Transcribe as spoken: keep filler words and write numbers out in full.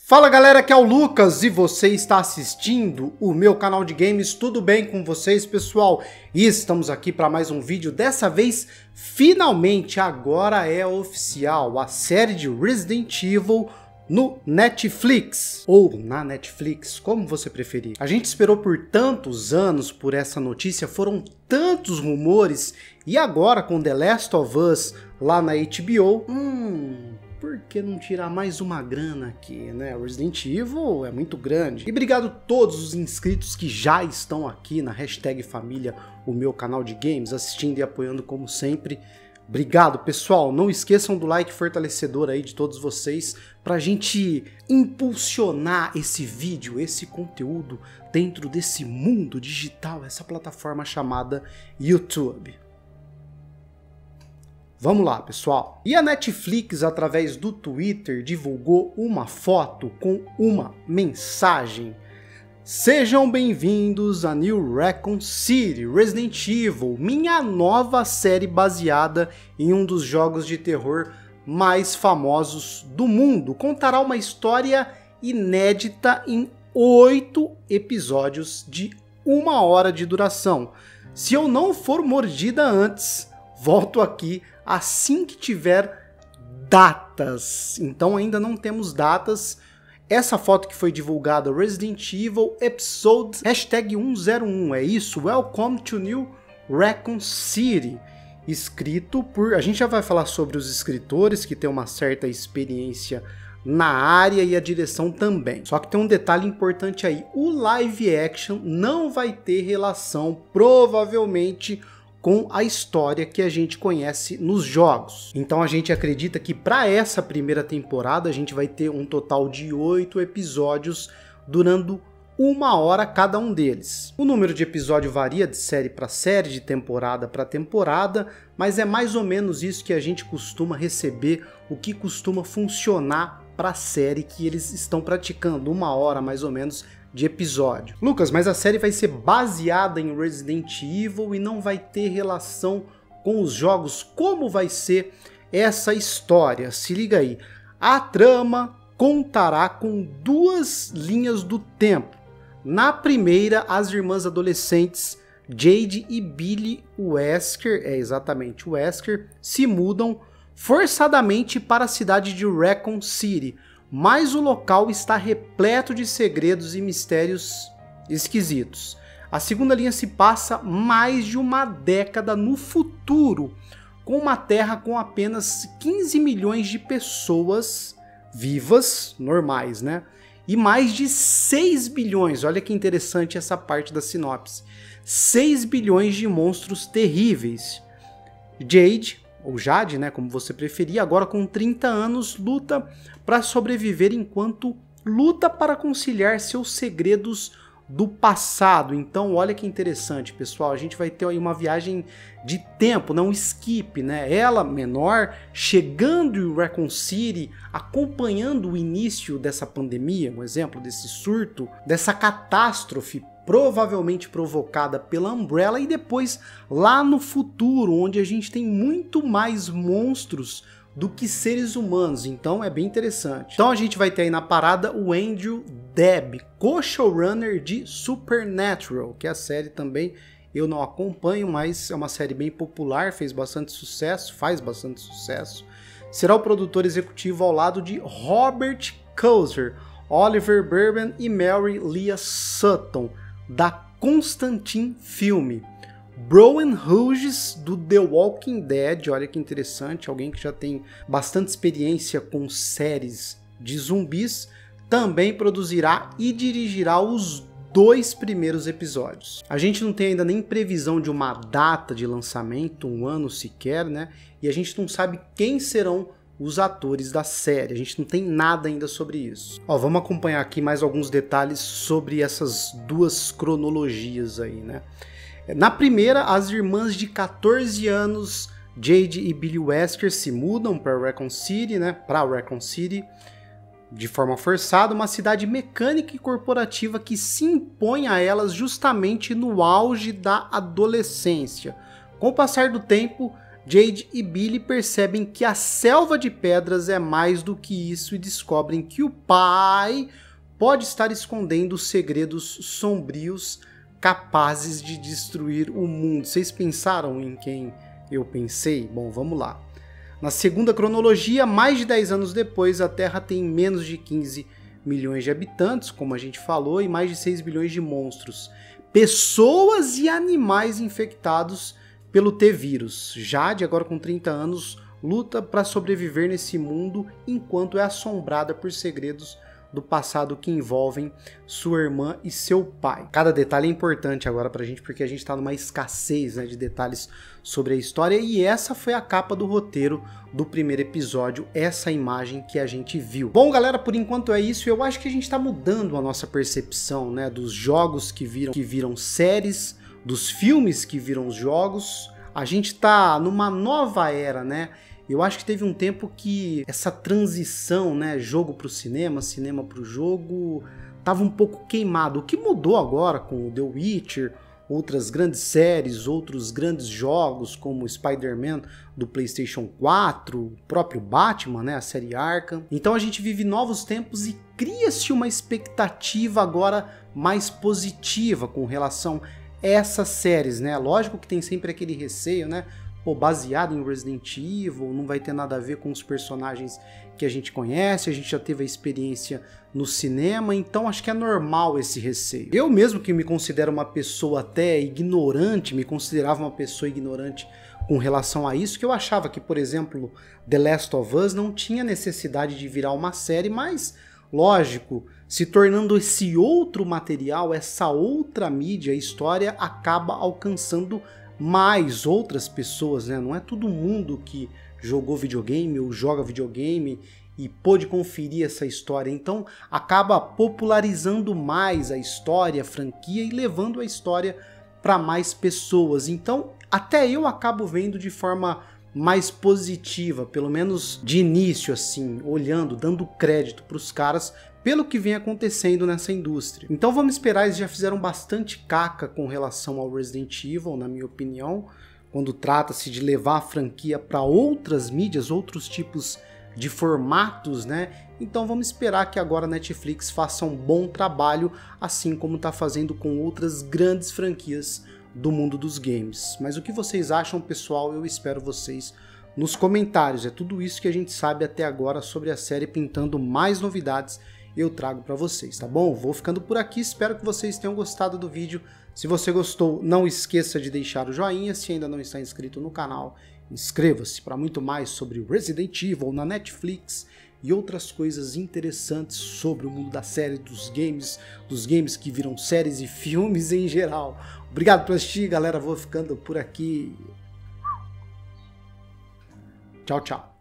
Fala galera, aqui é o Lucas e você está assistindo o meu canal de games. Tudo bem com vocês, pessoal? E estamos aqui para mais um vídeo. Dessa vez, finalmente, agora é oficial a série de Resident Evil no Netflix, ou na Netflix, como você preferir. A gente esperou por tantos anos por essa notícia, foram tantos rumores, e agora com The Last of Us lá na H B O, hum... por que não tirar mais uma grana aqui, né? O Resident Evil é muito grande. E obrigado a todos os inscritos que já estão aqui na hashtag família, o meu canal de games, assistindo e apoiando como sempre. Obrigado, pessoal. Não esqueçam do like fortalecedor aí de todos vocês pra gente impulsionar esse vídeo, esse conteúdo dentro desse mundo digital, essa plataforma chamada YouTube. Vamos lá, pessoal. E a Netflix, através do Twitter, divulgou uma foto com uma mensagem. Sejam bem-vindos a New Raccoon City, Resident Evil, minha nova série baseada em um dos jogos de terror mais famosos do mundo. Contará uma história inédita em oito episódios de uma hora de duração. Se eu não for mordida antes, volto aqui assim que tiver datas. Então ainda não temos datas. Essa foto que foi divulgada, Resident Evil Episode hashtag cento e um, é isso? Welcome to New Raccoon City. Escrito por... A gente já vai falar sobre os escritores que têm uma certa experiência na área e a direção também. Só que tem um detalhe importante aí. O live action não vai ter relação, provavelmente, com a história que a gente conhece nos jogos. Então a gente acredita que para essa primeira temporada a gente vai ter um total de oito episódios durando uma hora cada um deles. O número de episódio varia de série para série, de temporada para temporada, mas é mais ou menos isso que a gente costuma receber, o que costuma funcionar para a série que eles estão praticando, uma hora mais ou menos de episódio. Lucas, mas a série vai ser baseada em Resident Evil e não vai ter relação com os jogos. Como vai ser essa história? Se liga aí. A trama contará com duas linhas do tempo. Na primeira, as irmãs adolescentes Jade e Billie Wesker, é exatamente Wesker, se mudam forçadamente para a cidade de Raccoon City, mas o local está repleto de segredos e mistérios esquisitos. A segunda linha se passa mais de uma década no futuro, com uma Terra com apenas quinze milhões de pessoas vivas, normais, né? E mais de seis bilhões, olha que interessante essa parte da sinopse, seis bilhões de monstros terríveis. Jade, ou Jade, né, como você preferir, agora com trinta anos, luta para sobreviver enquanto luta para conciliar seus segredos do passado. Então, olha que interessante, pessoal, a gente vai ter aí uma viagem de tempo, não um skip, né? Ela, menor, chegando em Raccoon City, acompanhando o início dessa pandemia, um exemplo desse surto, dessa catástrofe provavelmente provocada pela Umbrella, e depois lá no futuro, onde a gente tem muito mais monstros do que seres humanos, então é bem interessante. Então a gente vai ter aí na parada o Andrew Dabb, co-showrunner de Supernatural, que é a série também eu não acompanho, mas é uma série bem popular, fez bastante sucesso, faz bastante sucesso. Será o produtor executivo ao lado de Robert Kulzer, Oliver Berben e Mary Leah Sutton, da Constantine Filme. Broen Hughes, do The Walking Dead, olha que interessante, alguém que já tem bastante experiência com séries de zumbis, também produzirá e dirigirá os dois primeiros episódios. A gente não tem ainda nem previsão de uma data de lançamento, um ano sequer, né? E a gente não sabe quem serão os atores da série, a gente não tem nada ainda sobre isso. Ó, vamos acompanhar aqui mais alguns detalhes sobre essas duas cronologias aí, né? Na primeira, as irmãs de quatorze anos, Jade e Billie Wesker, se mudam para Raccoon City, né? Para Raccoon City, de forma forçada, uma cidade mecânica e corporativa que se impõe a elas justamente no auge da adolescência. Com o passar do tempo, Jade e Billy percebem que a selva de pedras é mais do que isso e descobrem que o pai pode estar escondendo segredos sombrios capazes de destruir o mundo. Vocês pensaram em quem eu pensei? Bom, vamos lá. Na segunda cronologia, mais de dez anos depois, a Terra tem menos de quinze milhões de habitantes, como a gente falou, e mais de seis bilhões de monstros. Pessoas e animais infectados pelo T-Vírus. Jade, agora com trinta anos, luta para sobreviver nesse mundo enquanto é assombrada por segredos do passado que envolvem sua irmã e seu pai. Cada detalhe é importante agora pra gente, porque a gente tá numa escassez, né, de detalhes sobre a história, e essa foi a capa do roteiro do primeiro episódio, essa imagem que a gente viu. Bom, galera, por enquanto é isso. Eu acho que a gente tá mudando a nossa percepção, né, dos jogos que viram, que viram séries, dos filmes que viram os jogos. A gente tá numa nova era, né? Eu acho que teve um tempo que essa transição, né, jogo para o cinema, cinema para o jogo, tava um pouco queimado. O que mudou agora com o The Witcher, outras grandes séries, outros grandes jogos como Spider-Man do PlayStation quatro, o próprio Batman, né, a série Arkham. Então a gente vive novos tempos e cria-se uma expectativa agora mais positiva com relação a essas séries, né? Lógico que tem sempre aquele receio, né? Pô, baseado em Resident Evil, não vai ter nada a ver com os personagens que a gente conhece, a gente já teve a experiência no cinema, então acho que é normal esse receio. Eu mesmo, que me considero uma pessoa até ignorante, me considerava uma pessoa ignorante com relação a isso, que eu achava que, por exemplo, The Last of Us não tinha necessidade de virar uma série, mas, lógico, se tornando esse outro material, essa outra mídia, a história acaba alcançando mais outras pessoas, né? Não é todo mundo que jogou videogame ou joga videogame e pôde conferir essa história, então acaba popularizando mais a história, a franquia e levando a história para mais pessoas. Então até eu acabo vendo de forma mais positiva, pelo menos de início, assim, olhando, dando crédito para os caras pelo que vem acontecendo nessa indústria. Então vamos esperar, eles já fizeram bastante caca com relação ao Resident Evil, na minha opinião, quando trata-se de levar a franquia para outras mídias, outros tipos de formatos, né? Então vamos esperar que agora a Netflix faça um bom trabalho, assim como está fazendo com outras grandes franquias do mundo dos games. Mas o que vocês acham, pessoal? Eu espero vocês nos comentários. É tudo isso que a gente sabe até agora sobre a série. Pintando mais novidades eu trago para vocês, tá bom? Vou ficando por aqui, espero que vocês tenham gostado do vídeo. Se você gostou, não esqueça de deixar o joinha. Se ainda não está inscrito no canal, inscreva-se para muito mais sobre Resident Evil na Netflix e outras coisas interessantes sobre o mundo da série, dos games, dos games que viram séries e filmes em geral. Obrigado por assistir, galera. Vou ficando por aqui. Tchau, tchau.